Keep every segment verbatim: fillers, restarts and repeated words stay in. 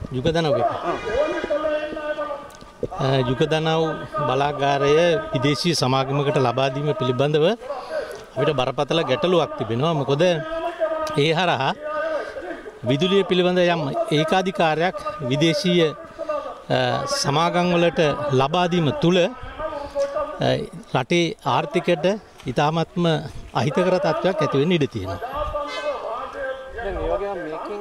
යුගදනව් යුගදනව් බලාගාරය විදේශීය සමාගමකට ලබා දීම පිළිබඳව අපිට බරපතල ගැටලුවක් තිබෙනවා. මොකද ඒ හරහා විදුලිය පිළිබඳ යම් ඒකාධිකාරයක් විදේශීය සමාගම් වලට ලබා දීම තුළ රටේ ආර්ථිකයට ඉතාමත්ම අහිතකර තත්ත්වයක් ඇති වෙන්න ඉඩ තියෙනවා. දැන් ඒ වගේම මේකෙන්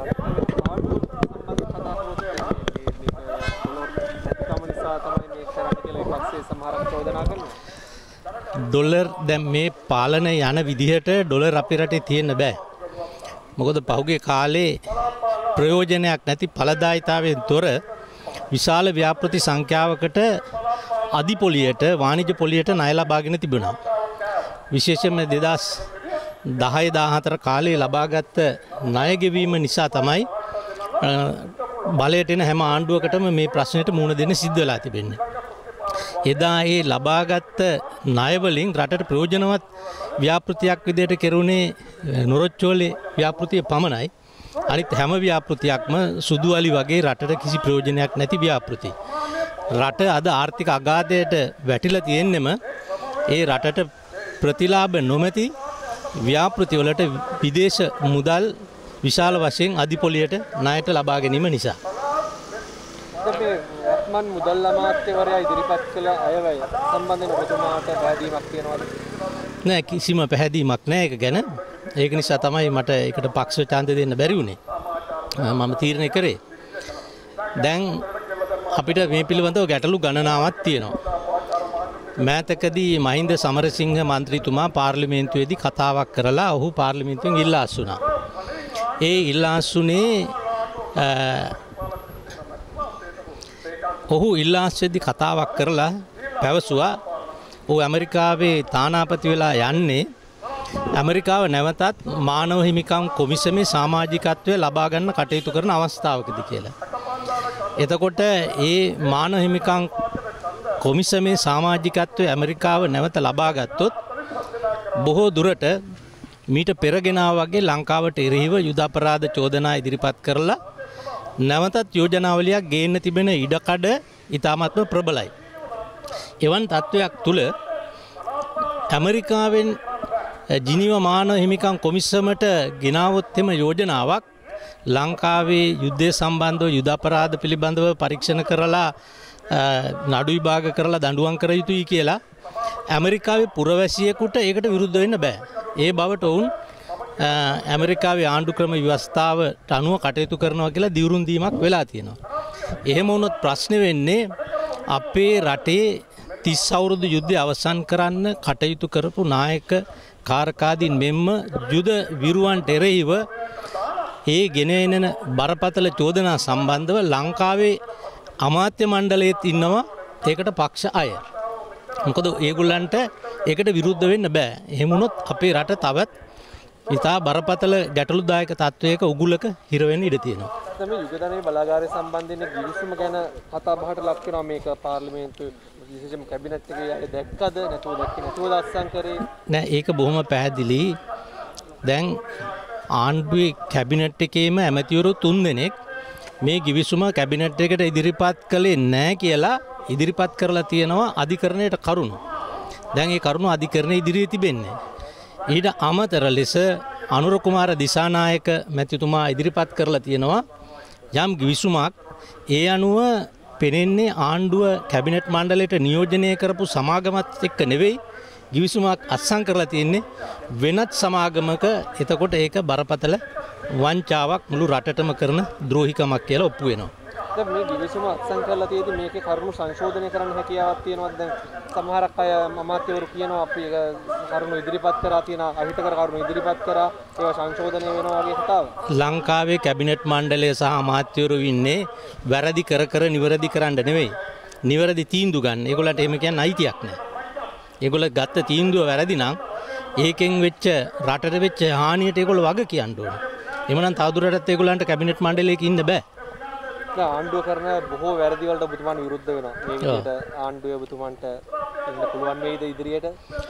ඩොලර් දැන් මේ පාලන යන විදිහට ඩොලර් අපේ රටේ තියෙන්න බෑ. මොකද පහුගිය කාලේ ප්‍රයෝජනයක් නැති ඵලදායීතාවයෙන් තොර විශාල ව්‍යාපෘති සංඛ්‍යාවකට අධිපොලියට වාණිජ්‍ය පොලියට ණය ලබාගෙන තිබුණා. විශේෂයෙන්ම දෙදහස් දහය දාහතර කාලේ ලබාගත් ණය ගෙවීම නිසා තමයි බලයට එන හැම ආණ්ඩුවකටම මේ ප්‍රශ්නෙට මුහුණ දෙන්න සිද්ධ වෙලා තිබෙන්නේ. එදා ඒ ලබාගත් ණය වලින් රටට ප්‍රයෝජනවත් ව්‍යාපෘතියක් විදිහට කෙරුණේ නොරොච්චෝලේ ව්‍යාපෘතිය පමණයි. අනිත් හැම ව්‍යාපෘතියක්ම සුදු අලි වගේ රටට කිසි ප්‍රයෝජනයක් නැති ව්‍යාපෘති. රට අද ආර්ථික අගාධයට වැටිලා තියෙන්නෙම ඒ රටට ප්‍රතිලාභ නොමැති ව්‍යාපෘති වලට විදේශ මුදල් විශාල වශයෙන් අධිපොලියට ණයට ලබා ගැනීම නිසා. වත්මන් මුදල් අමාත්‍යවරයා ඉදිරිපත් කළ අයවැය සම්බන්ධයෙන් ඔබතුමාට පැහැදීමක් තියෙනවද? නෑ, කිසිම පැහැදීමක් නෑ ඒක ගැන. ඒක නිසා තමයි මට ඒකට පක්ෂ ඡන්දය දෙන්න බැරි වුණේ. මම තීරණය කරේ. දැන් අපිට මේ පිළිබඳව ගැටලු ගණනාවක් තියෙනවා. මෑතකදී මහින්ද සමරසිංහ මන්ත්‍රීතුමා පාර්ලිමේන්තුවේදී කතාවක් කරලා ඔහු පාර්ලිමේන්තුවෙන් ඉල්ලා අස්සුණා. ඒ ඉල්ලා අස්සුනේ ඔහු ඉල්ලා අස්සෙද්දී කතාවක් කරලා පැවසුවා ඔහු ඇමරිකාවේ තානාපති වෙලා යන්නේ ඇමරිකාව නැවතත් මානව හිමිකම් කොමිසමේ සමාජිකත්වය ලබා ගන්න කටයුතු කරන අවස්ථාවකදී කියලා. එතකොට ඒ මානව හිමිකම් කොමිසමේ සමාජිකත්වය ඇමරිකාව නැවත ලබා ගත්තොත් බොහෝ දුරට මීට පෙරගෙන වගේ ලංකාවට එරෙහිව යුද අපරාධ චෝදනා ඉදිරිපත් කරලා නැවතත් යෝජනාවලියක් ගේන්න තිබෙන ඉඩකඩ ඉතාමත්ම ප්‍රබලයි. එවන් තත්ත්වයක් තුළ ඇමරිකාවෙන් ජිනීව මානව හිමිකම් කොමිසමට ගෙනාවොත් එම යෝජනාවක් ලංකාවේ යුද්ධය සම්බන්ධව යුද අපරාධ පිළිබඳව පරීක්ෂණ කරලා නඩු විභාග කරලා දඬුවම් කර යුතුයි කියලා ඇමරිකාවේ පුරවැසියෙකුට ඒකට විරුද්ධ වෙන්න බෑ. ඒ බවට ඔවුන් ඇමරිකාවේ ආණ්ඩු ක්‍රම ව්‍යවස්ථාවට අනුව කටයුතු කරනවා කියලා දිවුරුම් දීමක් වෙලා තියෙනවා. එහෙම වුණොත් ප්‍රශ්නේ වෙන්නේ අපේ රටේ තිස් අවුරුදු යුද්ධය අවසන් කරන්න කටයුතු කරපු නායක කාරකාදීන් මෙන්ම යුද විරුවන්ට එරෙහිව ඒ ගෙන එන බරපතල චෝදනා සම්බන්ධව ලංකාවේ අමාත්‍ය මණ්ඩලයේත් ඉන්නවා ඒකට පක්ෂ අය. මොකද ඒගොල්ලන්ට ඒකට විරුද්ධ වෙන්න බෑ. එහෙම වුණොත් අපේ රට තවත් ඉතා බරපතල ගැටලුදායක තත්වයක උගුලක හිර වෙන්න ඉඩ තියෙනවා. මේ යුගදනයේ බලාගාරය සම්බන්ධයෙන් ගිවිසුම ගැන කතා බහට ලක් වෙනවා. මේක පාර්ලිමේන්තුවේ විශේෂම කැබිනට් එකේ අය දැක්කද නැතුව දැක්කේ නැතුව අත්සන් කරේ නෑ. ඒක බොහොම පැහැදිලි. දැන් ආණ්ඩුවේ කැබිනට් එකේම ඇමතිවරු තුන් දෙනෙක් මේ ගිවිසුම කැබිනට් එකට ඉදිරිපත් කළේ නැහැ කියලා ඉදිරිපත් කරලා තියෙනවා අධිකරණයට කරුණු. දැන් ඒ කරුණු අධිකරණයේ ඉදිරියේ තිබෙන්නේ. ඊට අමතර ලෙස අනුර කුමාර දිසානායක මැතිතුමා ඉදිරිපත් කරලා තියෙනවා යම් ගිවිසුමක් ඒ අනුව පෙනෙන්නේ ආණ්ඩුව කැබිනට් මණ්ඩලයට නියෝජනය කරපු සමාගමත් එක්ක නෙවෙයි ගිවිසුමක් අත්සන් කරලා තියෙන්නේ වෙනත් සමාගමක. එතකොට ඒක බරපතල වංචාවක් මුළු රටටම කරන ද්‍රෝහිකමක් කියලා ඔප්පු වෙනවා. දැන් මේ ගිවිසුම අත්සන් කරලා තියෙදි මේකේ කරුණු සංශෝධනය කරන්න හැකියාවක් තියෙනවද? දැන් සමහරක් අය අමාත්‍යවරු කියනවා අපි කරුණු ඉදිරිපත් කරා තියෙන අහිතකර කරුණු ඉදිරිපත් කරා ඒවා සංශෝධනය වෙනවා වගේ කතාව. ලංකාවේ කැබිනට් මණ්ඩලය සහ අමාත්‍යවරු ඉන්නේ වැරදි කර කර නිවැරදි කරන්න නෙවෙයි. නිවැරදි තීන්දුව ගන්න. ඒගොල්ලන්ට එහෙම කියන්න අයිතියක් නැහැ. ඒගොල්ලෝ ගත්ත තීන්දුව වැරදි නම් ඒකෙන් වෙච්ච රටට වෙච්ච හානියට ඒගොල්ලෝ වග කියන්න ඕනේ. එමනම් තවදුරටත් ඒගොල්ලන්ට කැබිනට් මණ්ඩලයක ඉන්න බෑ. ආණ්ඩුව කරන බොහෝ වැරදි වලට ඔබතුමාට විරුද්ධ වෙනවා. මේ විදිහට ආණ්ඩුවේ ඔබතුමාන්ට ඉන්න පුළුවන් වේද ඉදිරියට?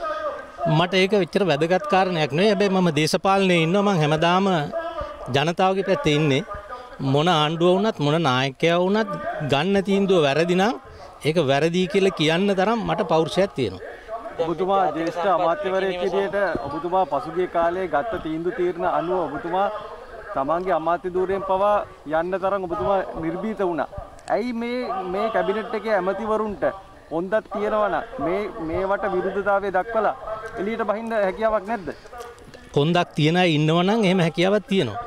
මට ඒක එච්චර වැදගත් කාරණයක් නෙවෙයි. හැබැයි මම දේශපාලනේ ඉන්නවා. මම හැමදාම ජනතාවගේ පැත්තේ ඉන්නේ. මොන ආණ්ඩුව වුණත් මොන නායකයා වුණත් ගන්න තීන්දුව වැරදි නම් ඒක වැරදි කියලා කියන්න තරම් මට පෞරුෂයක් තියෙනවා. ඔබතුමා ජ්‍යෙෂ්ඨ අමාත්‍යවරයෙක් විදිහට ඔබතුමා පසුගිය කාලේ ගත්ත තීන්දුව තීරණ අනුව ඔබතුමා තමන්ගේ අමාත්‍ය ධූරයෙන් පවා යන්න තරම් ඔබතුමා නිර්භීත වුණා. ඇයි මේ මේ කැබිනට් එකේ ඇමතිවරුන්ට හොන්දක් තියනවනම් මේ මේවට විරුද්ධතාවය දක්වලා එළියට බහින්න හැකියාවක් නැද්ද? හොන්දක් තියන අය ඉන්නවනම් එහෙම හැකියාවක් තියෙනවා.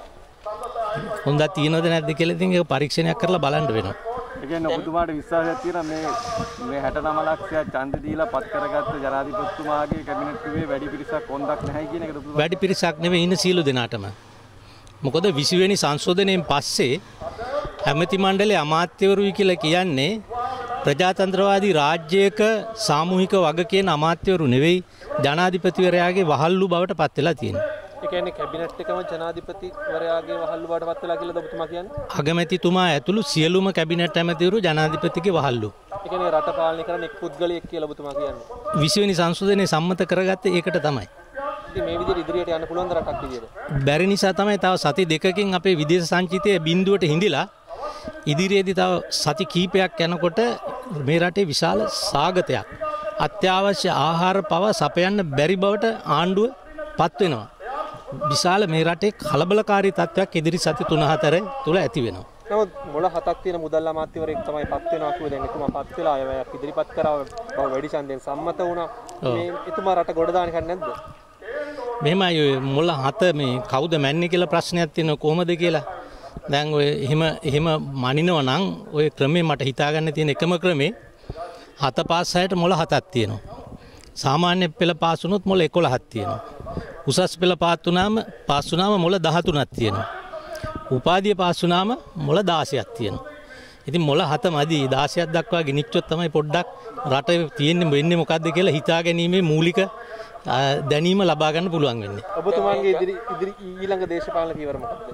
හොන්දක් තියනවද නැද්ද කියලා ඉතින් ඒක පරීක්ෂණයක් කරලා බලන්න වෙනවා. ඒ කියන්නේ ඔබතුමාට විශ්වාසයක් තියෙනවා මේ මේ හැට නව ලක්ෂයක් ඡන්ද දීලා පත් කරගත්ත ජනාධිපතිතුමාගේ කැබිනට්ුවේ වැඩි පිරිසක් හොන්දක් නැහැ කියන එකද ඔබතුමා? වැඩි පිරිසක් නෙවෙයි ඉන්න සියලු දෙනාටම. මොකද විසි වෙනි සංශෝධනයෙන් පස්සේ ඇමති මණ්ඩලයේ අමාත්‍යවරුයි කියලා කියන්නේ ප්‍රජාතන්ත්‍රවාදී රාජ්‍යයක සාමූහික වගකීම් අමාත්‍යවරු නෙවෙයි ජනාධිපතිවරයාගේ වහල්ලු බවට පත් වෙලා තියෙනවා. ඒ කියන්නේ කැබිනට් එකම ජනාධිපතිවරයාගේ වහල්ලු බවට පත් වෙලා කියලාද ඔබතුමා කියන්නේ? අගමැතිතුමා ඇතුළු සියලුම කැබිනට් ඇමතිවරු ජනාධිපතිගේ වහල්ලු. ඒ කියන්නේ රට පාලනය කරන එක් පුද්ගලයෙක් කියලා ඔබතුමා කියන්නේ? විසි වෙනි සංශෝධනයේ සම්මත කරගත්තේ ඒකට තමයි. ඉතින් මේ විදිහට ඉදිරියට යන්න පුළුවන් ද රටක් විදියට? බැරි නිසා තමයි තව සති දෙකකින් අපේ විදේශ සංචිතයේ බිඳුවට හිඳිලා ඉදිරියේදී තව සති කීපයක් යනකොට මේ රටේ විශාල සාගතයක් අත්‍යවශ්‍ය ආහාර පව සපයන්න බැරි බවට ආණ්ඩුව පත් වෙනවා. විශාල මේ රටේ කලබලකාරී තත්ත්වයක් ඉදිරි සති තුන හතර තුල ඇති වෙනවා. නමුත් මොළ හතක් තියෙන මුදල් අමාත්‍යවරයෙක් තමයි පත් වෙනවා කිව්ව දැන් එතුමා පත් වෙලා අයවැයක් ඉදිරිපත් කරා බව වැඩි ඡන්දයෙන් සම්මත වුණා. මේ එතුමා රට ගොඩ දාන්න කන්නේ නැද්ද? මෙහෙමයි ඔය මුල හත මේ කවුද මැන්නේ කියලා ප්‍රශ්නයක් තියෙනවා කොහොමද කියලා. දැන් ඔය එහෙම එහෙම මනිනව නම් ඔය ක්‍රමේ මට හිතාගන්න තියෙන එකම ක්‍රමේ හත පාස් හයට මුල හතක් තියෙනවා. සාමාන්‍ය පෙළ පාස් වුණොත් මුල එකොළහක් තියෙනවා. උසස් පෙළ පාස් වුණාම පාස් වුණාම මුල දහතුනක් තියෙනවා. උපාධිය පාස් වුණාම මුල දාසයක් තියෙනවා. ඉතින් මුල හත මදි දාසයක් දක්වා ගෙනිච්චොත් තමයි පොඩ්ඩක් රට තියෙන්නේ වෙන්නේ මොකද්ද කියලා හිතා ගැනීමේ මූලික දැනීම ලබා ගන්න පුළුවන් වෙන්නේ. ඔබතුමාගේ ඉදිරි ඉදිරි ඊළඟ දේශපාලන පියවර මොකක්ද?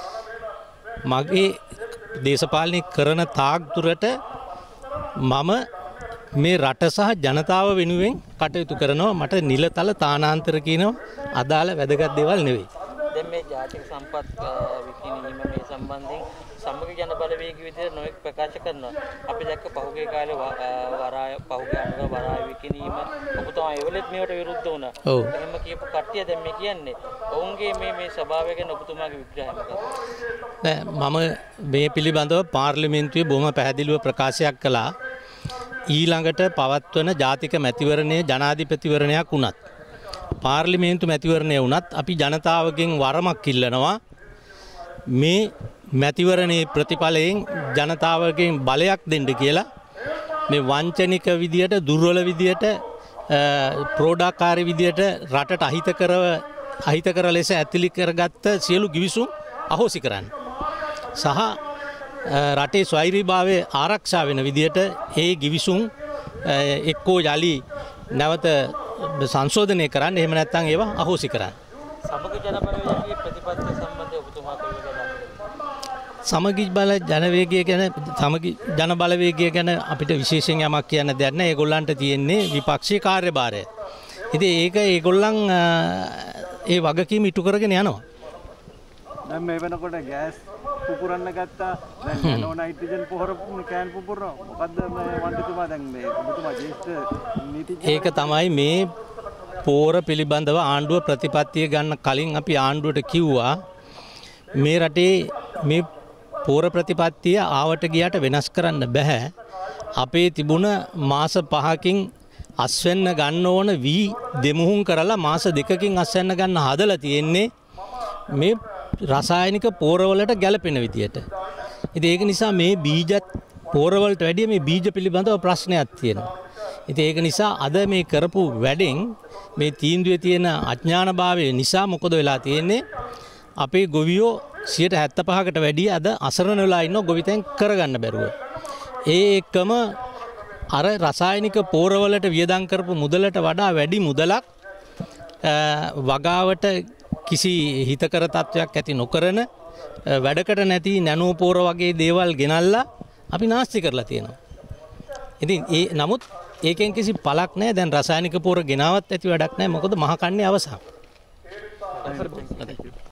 මගේ දේශපාලනය කරන තාක් දුරට මම මේ රට සහ ජනතාව වෙනුවෙන් කටයුතු කරනවා. මට නිලතල තානාන්තර කියනවා අදාළ වැදගත් දේවල් නෙවෙයි. දැන් මේ ජාතික සම්පත් විකිණීම මේ සම්බන්ධයෙන් සමගි ජන බලවේගය විදිහට නොඑක් ප්‍රකාශ කරනවා. අපි දැක්ක පහුගිය කාලේ වරාය පහුගිය අනුග වරාය විකිණීම ඔබතුමා එවලෙත් මේවට විරුද්ධ වුණා. ඔව්. එහෙම කියපු කට්ටිය දැන් මේ කියන්නේ ඔවුන්ගේ මේ මේ ස්වභාවය ගැන ඔබතුමාගේ විග්‍රහය මොකක්ද? නෑ මම මේ පිළිබඳව පාර්ලිමේන්තුවේ බොහොම පැහැදිලිව ප්‍රකාශයක් කළා. ඊළඟට පවත්වන ජාතික මැතිවරණයේ ජනාධිපතිවරණයක් වුණත් පාර්ලිමේන්තු මැතිවරණය වුණත් අපි ජනතාවගෙන් වරමක් ඉල්ලනවා මේ මැතිවරණයේ ප්‍රතිඵලයෙන් ජනතාවගෙන් බලයක් දෙන්න කියලා. මේ වංචනික විදියට දුර්වල විදියට ප්‍රෝඩාකාරී විදියට රටට අහිතකරව අහිතකර ලෙස ඇතිලි කරගත්ත සියලු ගිවිසුම් අහෝසි කරන්න සහ රටේ ස්වෛරීභාවය ආරක්ෂා වෙන විදියට ඒ ගිවිසුම් එක්කෝ යලි නැවත සංශෝධනය කරන්න එහෙම නැත්නම් ඒවා අහෝසි කරන්න. සමගි ජන බලවේගයේ ප්‍රතිපත්ති සම්බන්ධව ඔබතුමා කවුරුද? සමගි බල ජනවේගය ගැන සමගි ජන බලවේගය ගැන අපිට විශේෂයෙන් යමක් කියන්න දෙයක් නැහැ. ඒගොල්ලන්ට තියෙන්නේ විපක්ෂීය කාර්යභාරය. ඉතින් ඒක ඒගොල්ලන් ඒ වගකීම ඉටු කරගෙන යනවා. දැන් මේ වෙනකොට ගෑස් පුපුරන්න ගත්තා. දැන් නැනෝ නයිට්‍රජන් පොහොර කෑන් පුපුරනවා. මොකද්ද මේ වන්දිතුමා දැන් මේ ඔබතුමා ජ්‍යෙෂ්ඨ නීතිඥ ඒක තමයි මේ පෝර පිළිබඳව ආණ්ඩුව ප්‍රතිපත්තිය ගන්න කලින් අපි ආණ්ඩුවට කිව්වා මේ රටේ මේ පෝර ප්‍රතිපත්තිය ආවට ගියට වෙනස් කරන්න බෑ. අපේ තිබුණ මාස පහකින් අස්වැන්න ගන්න ඕන වී දෙමුහුම් කරලා මාස දෙකකින් අස්වැන්න ගන්න හදලා තියෙන්නේ මේ රසායනික පෝරවලට ගැලපෙන විදියට. ඉතින් ඒක නිසා මේ බීජත් පෝරවලට වැඩිය මේ බීජ පිළිබඳව ප්‍රශ්නයක් තියෙනවා. ඉතින් ඒක නිසා අද මේ කරපු වැඩෙන් මේ තීන්දුවේ තියෙන අඥානභාවය නිසා මොකද වෙලා තියෙන්නේ අපේ ගොවියෝ සියයට හැත්තෑ පහකට වැඩිය අද අසරණ වෙලා ඉන්න ගොවිතැන් කරගන්න බැරුව. ඒ එක්කම අර රසායනික පෝරවලට වියදම් කරපු මුදලට වඩා වැඩි මුදලක් වගාවට කිසි හිතකර තත්වයක් ඇති නොකරන වැඩකට නැති නැනෝ පෝර වගේ දේවල් ගෙනල්ලා අපි නාස්ති කරලා තියෙනවා. ඉතින් ඒ නමුත් ඒකෙන් කිසි පළක් නැහැ. දැන් රසායනික පෝර ගෙනාවත් ඇති වැඩක් නැහැ. මොකද මහ කන්නේ අවසන්.